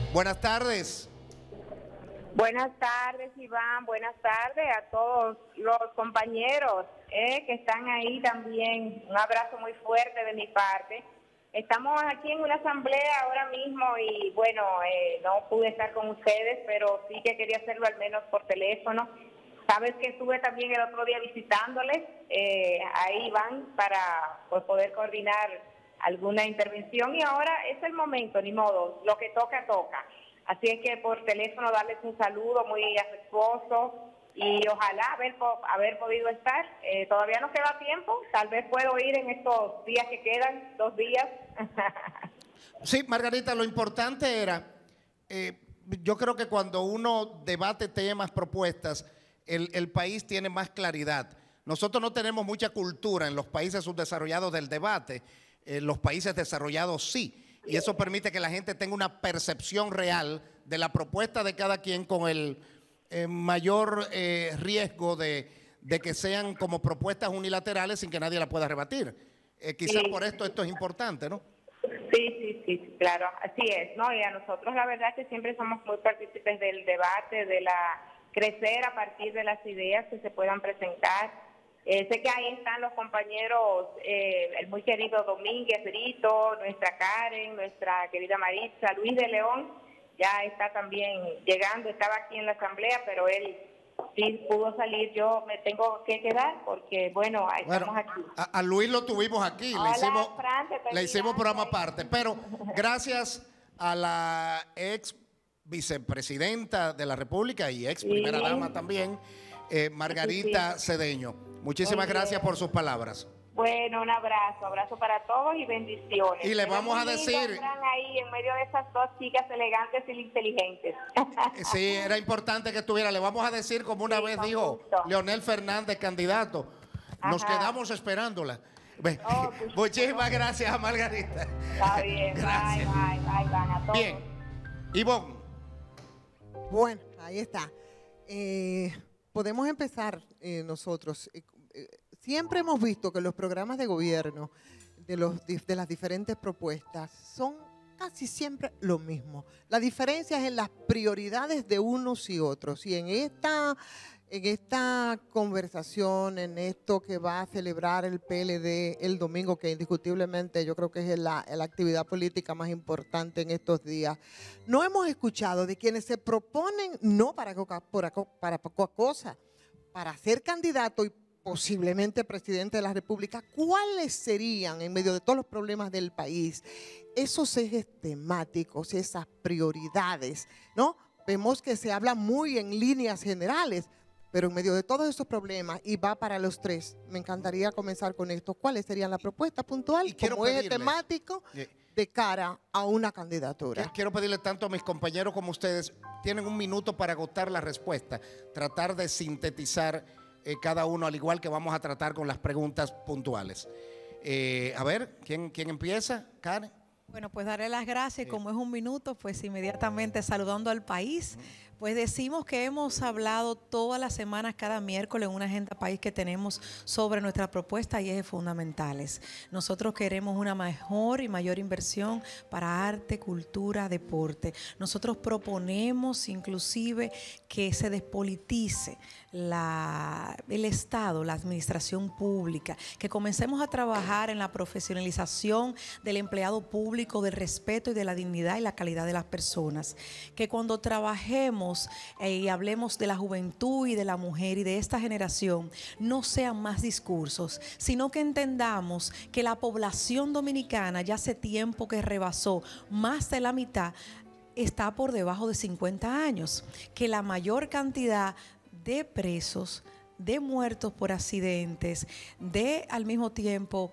Buenas tardes. Buenas tardes, Iván. Buenas tardes a todos los compañeros que están ahí también. Un abrazo muy fuerte de mi parte. Estamos aquí en una asamblea ahora mismo y bueno, no pude estar con ustedes, pero sí que quería hacerlo al menos por teléfono. Sabes que estuve también el otro día visitándoles, ahí Iván, para pues, poder coordinar alguna intervención y ahora es el momento, ni modo, lo que toca, toca. Así es que por teléfono darles un saludo muy afectuoso y ojalá haber podido estar. Todavía nos queda tiempo, tal vez puedo ir en estos días que quedan, 2 días. Sí, Margarita, lo importante era, yo creo que cuando uno debate temas, propuestas, el país tiene más claridad. Nosotros no tenemos mucha cultura en los países subdesarrollados del debate, en los países desarrollados sí. Y eso permite que la gente tenga una percepción real de la propuesta de cada quien con el mayor riesgo de que sean como propuestas unilaterales sin que nadie la pueda rebatir. Quizás por esto es importante, ¿no? Sí, claro, así es, ¿no? Y a nosotros la verdad que siempre somos muy partícipes del debate, de crecer a partir de las ideas que se puedan presentar. Sé que ahí están los compañeros, el muy querido Domínguez Brito, nuestra Karen, nuestra querida Maritza, Luis de León, ya está también llegando, estaba aquí en la asamblea, pero él sí pudo salir. Yo me tengo que quedar porque, bueno, estamos aquí. A Luis lo tuvimos aquí, Hola, le hicimos programa aparte, pero gracias a la ex vicepresidenta de la República y ex primera dama también, Margarita Cedeño. Muchísimas gracias por sus palabras. Bueno, un abrazo para todos y bendiciones. Y le vamos a decir... Están ahí en medio de esas 2 chicas elegantes y inteligentes. Sí, era importante que estuviera. Le vamos a decir, como una vez dijo Leonel Fernández, candidato, nos quedamos esperándola. Muchísimas gracias, Margarita. Está bien, gracias. Bye, van a todos. Bien, Ivonne. Bueno, ahí está. Podemos empezar nosotros. Siempre hemos visto que los programas de gobierno de las diferentes propuestas son casi siempre lo mismo. La diferencia es en las prioridades de unos y otros. Y en esta conversación, en esto que va a celebrar el PLD el domingo, que indiscutiblemente yo creo que es la actividad política más importante en estos días, no hemos escuchado de quienes se proponen, no para poca cosa, para ser candidato y posiblemente presidente de la República, ¿cuáles serían, en medio de todos los problemas del país, esos ejes temáticos, esas prioridades, ¿no? Vemos que se habla muy en líneas generales, pero en medio de todos esos problemas, y va para los 3, me encantaría comenzar con esto. ¿Cuáles serían la propuesta puntual como eje temático de cara a una candidatura? Quiero pedirle tanto a mis compañeros como a ustedes, tienen 1 minuto para agotar la respuesta, tratar de sintetizar cada uno, al igual que vamos a tratar con las preguntas puntuales. A ver, ¿quién empieza? Karen. Bueno, pues daré las gracias. Como es 1 minuto, pues inmediatamente saludando al país. Pues decimos que hemos hablado todas las semanas, cada miércoles, en una agenda país que tenemos sobre nuestra propuesta y ejes fundamentales. Nosotros queremos una mejor y mayor inversión para arte, cultura, deporte. Nosotros proponemos inclusive que se despolitice el Estado, la administración pública, que comencemos a trabajar en la profesionalización del empleado público, del respeto y de la dignidad y la calidad de las personas. Que cuando trabajemos y hablemos de la juventud y de la mujer y de esta generación, no sean más discursos, sino que entendamos que la población dominicana ya hace tiempo que rebasó más de la mitad, está por debajo de 50 años, que la mayor cantidad de presos, de muertos por accidentes, de al mismo tiempo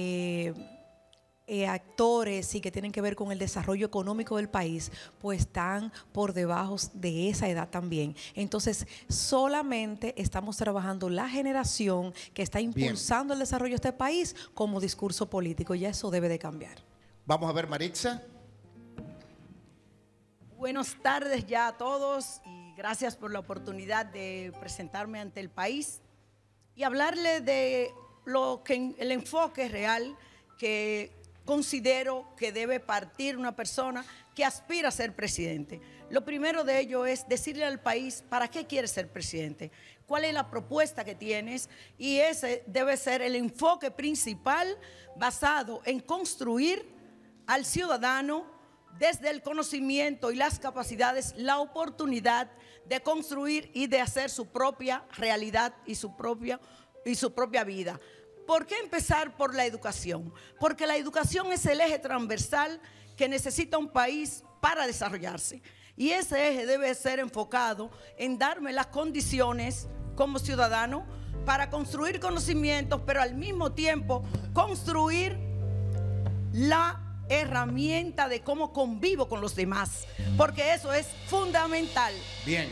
actores y que tienen que ver con el desarrollo económico del país, pues están por debajo de esa edad también. Entonces, solamente estamos trabajando la generación que está impulsando el desarrollo de este país como discurso político, y eso debe de cambiar. Vamos a ver, Maritza. Buenas tardes ya a todos y gracias por la oportunidad de presentarme ante el país y hablarle de lo que el enfoque real que considero que debe partir una persona que aspira a ser presidente. Lo primero de ello es decirle al país para qué quieres ser presidente, cuál es la propuesta que tienes, y ese debe ser el enfoque principal basado en construir al ciudadano desde el conocimiento y las capacidades, la oportunidad de construir y de hacer su propia realidad y su propia vida. ¿Por qué empezar por la educación? Porque la educación es el eje transversal que necesita un país para desarrollarse. Y ese eje debe ser enfocado en darme las condiciones como ciudadano para construir conocimientos, pero al mismo tiempo construir la herramienta de cómo convivo con los demás, porque eso es fundamental. Bien,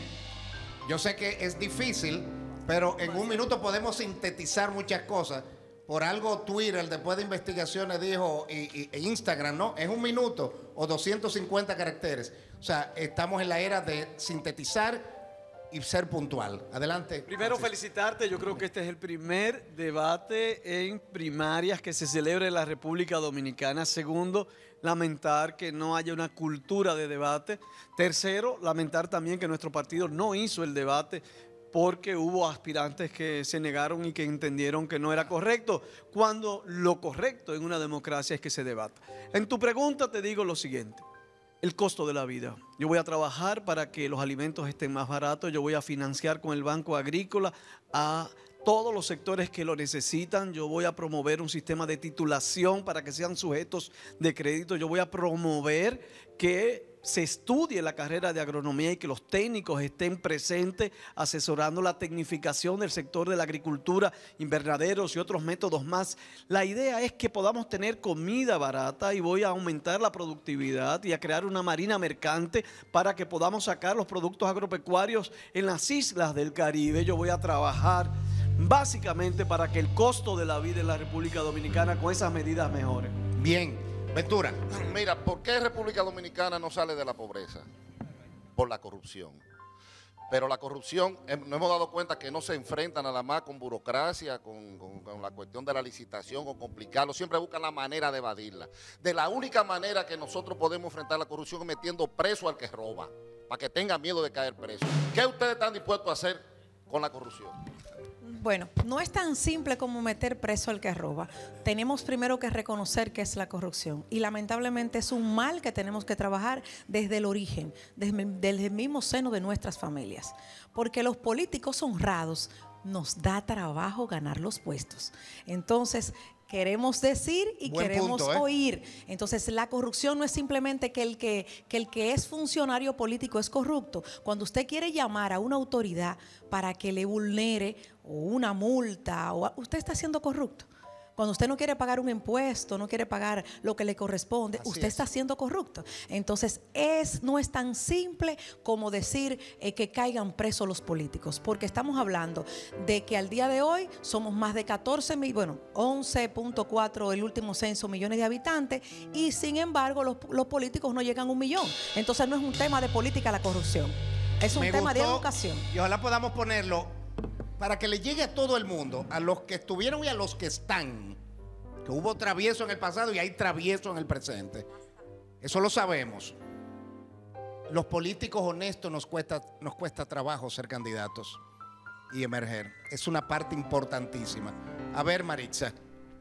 yo sé que es difícil, pero en un minuto podemos sintetizar muchas cosas. Por algo Twitter, después de investigaciones, dijo, e Instagram, ¿no? Es un minuto o 250 caracteres. O sea, estamos en la era de sintetizar y ser puntual. Adelante. Primero, felicitarte. Yo creo que este es el primer debate en primarias que se celebra en la República Dominicana. Segundo, lamentar que no haya una cultura de debate. Tercero, lamentar también que nuestro partido no hizo el debate porque hubo aspirantes que se negaron y que entendieron que no era correcto, cuando lo correcto en una democracia es que se debata. En tu pregunta te digo lo siguiente: el costo de la vida. Yo voy a trabajar para que los alimentos estén más baratos, yo voy a financiar con el Banco Agrícola a todos los sectores que lo necesitan, yo voy a promover un sistema de titulación para que sean sujetos de crédito, yo voy a promover que se estudie la carrera de agronomía y que los técnicos estén presentes asesorando la tecnificación del sector de la agricultura, invernaderos y otros métodos más. La idea es que podamos tener comida barata y voy a aumentar la productividad y a crear una marina mercante para que podamos sacar los productos agropecuarios en las islas del Caribe. Yo voy a trabajar básicamente para que el costo de la vida en la República Dominicana con esas medidas mejore. Bien. Ventura. Mira, ¿por qué República Dominicana no sale de la pobreza? Por la corrupción. Pero la corrupción, nos hemos dado cuenta que no se enfrenta nada más con burocracia, con la cuestión de la licitación, con complicarlo. Siempre buscan la manera de evadirla. De la única manera que nosotros podemos enfrentar la corrupción es metiendo preso al que roba, para que tenga miedo de caer preso. ¿Qué ustedes están dispuestos a hacer con la corrupción? Bueno, no es tan simple como meter preso al que roba. Tenemos primero que reconocer qué es la corrupción y lamentablemente es un mal que tenemos que trabajar desde el origen, desde el mismo seno de nuestras familias. Porque los políticos honrados nos da trabajo ganar los puestos. Entonces, queremos decir y buen queremos punto, oír. Entonces, la corrupción no es simplemente que el que es funcionario político es corrupto. Cuando usted quiere llamar a una autoridad para que le vulnere o una multa, usted está siendo corrupto. Cuando usted no quiere pagar un impuesto, no quiere pagar lo que le corresponde, usted está siendo corrupto. Entonces, no es tan simple como decir que caigan presos los políticos, porque estamos hablando de que al día de hoy somos más de 11.4 el último censo millones de habitantes, y sin embargo los políticos no llegan a 1 millón. Entonces no es un tema de política la corrupción, es un tema de educación. Y ojalá podamos ponerlo para que le llegue a todo el mundo, a los que estuvieron y a los que están, que hubo travieso en el pasado y hay travieso en el presente. Eso lo sabemos. Los políticos honestos nos cuesta trabajo ser candidatos y emerger. Es una parte importantísima. A ver, Maritza.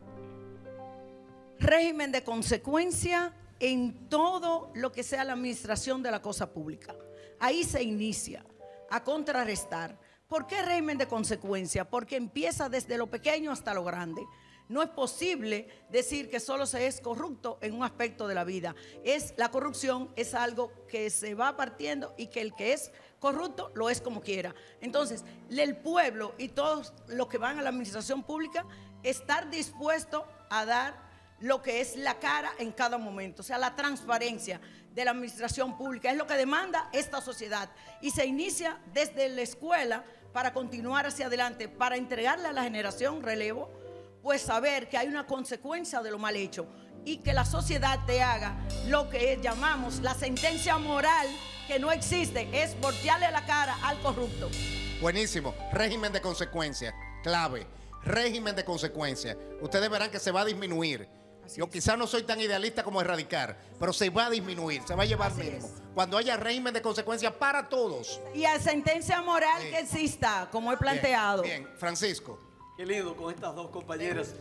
Régimen de consecuencia en todo lo que sea la administración de la cosa pública. Ahí se inicia a contrarrestar. ¿Por qué régimen de consecuencia? Porque empieza desde lo pequeño hasta lo grande. No es posible decir que solo se es corrupto en un aspecto de la vida. La corrupción es algo que se va partiendo y que el que es corrupto lo es como quiera. Entonces, el pueblo y todos los que van a la administración pública, estar dispuesto a dar lo que es la cara en cada momento. O sea, la transparencia de la administración pública es lo que demanda esta sociedad. Y se inicia desde la escuela para continuar hacia adelante, para entregarle a la generación relevo, pues saber que hay una consecuencia de lo mal hecho y que la sociedad te haga lo que llamamos la sentencia moral, que no existe, es voltearle la cara al corrupto. Buenísimo. Régimen de consecuencia, clave. Régimen de consecuencia. Ustedes verán que se va a disminuir. Yo quizás no soy tan idealista como erradicar, pero se va a disminuir, se va a llevar mínimo. Cuando haya régimen de consecuencia para todos. Y a sentencia moral que exista, como he planteado. Bien, Francisco. Qué lindo con estas dos compañeras.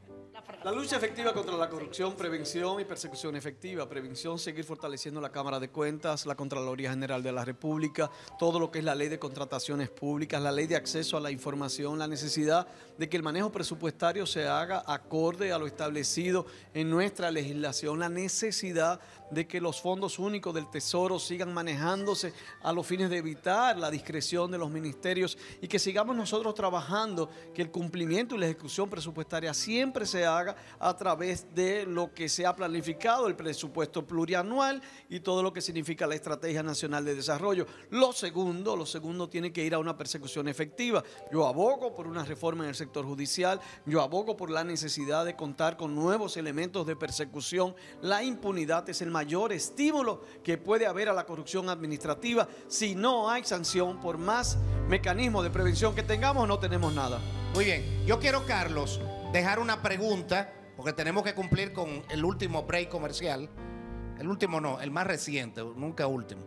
La lucha efectiva contra la corrupción, prevención y persecución efectiva. Prevención, seguir fortaleciendo la Cámara de Cuentas, la Contraloría General de la República, todo lo que es la ley de contrataciones públicas, la ley de acceso a la información, la necesidad de que el manejo presupuestario se haga acorde a lo establecido en nuestra legislación, la necesidad de que los fondos únicos del Tesoro sigan manejándose a los fines de evitar la discreción de los ministerios y que sigamos nosotros trabajando, que el cumplimiento y la ejecución presupuestaria siempre se haga a través de lo que se ha planificado, el presupuesto plurianual y todo lo que significa la Estrategia Nacional de Desarrollo. Lo segundo tiene que ir a una persecución efectiva. Yo abogo por una reforma en el sector judicial, yo abogo por la necesidad de contar con nuevos elementos de persecución. La impunidad es el mayor estímulo que puede haber a la corrupción administrativa. Si no hay sanción, por más mecanismos de prevención que tengamos, no tenemos nada. Muy bien, yo quiero, Carlos, dejar una pregunta, porque tenemos que cumplir con el último break comercial. El último no, el más reciente, nunca último.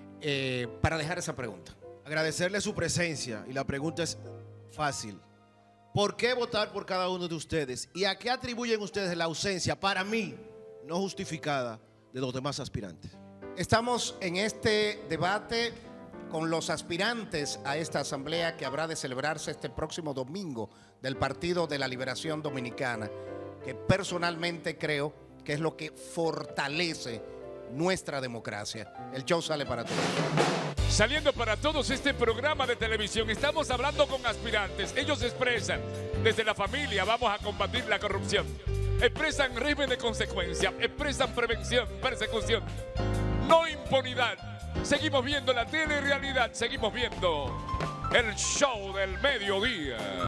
Para dejar esa pregunta. Agradecerle su presencia y la pregunta es fácil. ¿Por qué votar por cada uno de ustedes? ¿Y a qué atribuyen ustedes la ausencia, para mí, no justificada, de los demás aspirantes? Estamos en este debate con los aspirantes a esta asamblea que habrá de celebrarse este próximo domingo del Partido de la Liberación Dominicana, que personalmente creo que es lo que fortalece nuestra democracia. El show sale para todos. Saliendo para todos este programa de televisión, estamos hablando con aspirantes. Ellos expresan, desde la familia vamos a combatir la corrupción. Expresan régimen de consecuencia, expresan prevención, persecución, no impunidad. Seguimos viendo la telerrealidad, seguimos viendo el show del mediodía.